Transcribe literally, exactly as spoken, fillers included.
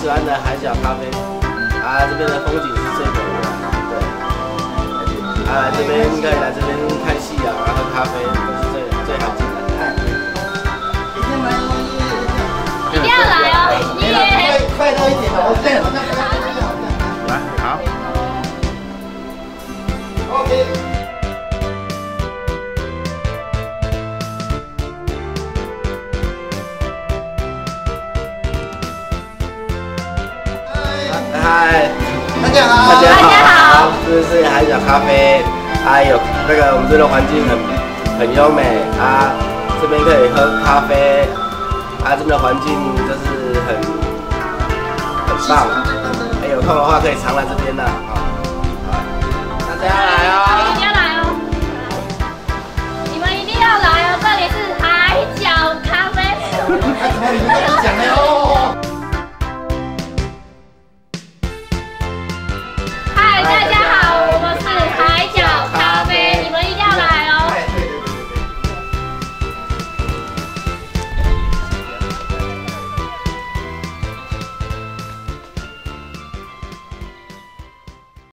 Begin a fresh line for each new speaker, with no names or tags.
喜欢的海角咖啡啊，这边的风景是最美的，对。啊，这边可以来这边看夕阳，然后喝咖啡都是最最好进的。
一定来哦！
一定要来哦！耶！
快到一点了，我对，好像快到一点了。
来，好。
OK。
嗨，
大家好，
大家好，
大家好，
这是海角咖啡，啊有那个我们这边环境很很优美啊，这边可以喝咖啡，啊这边的环境就是很很棒，哎有空的话可以常来这边的，好，大家来哦。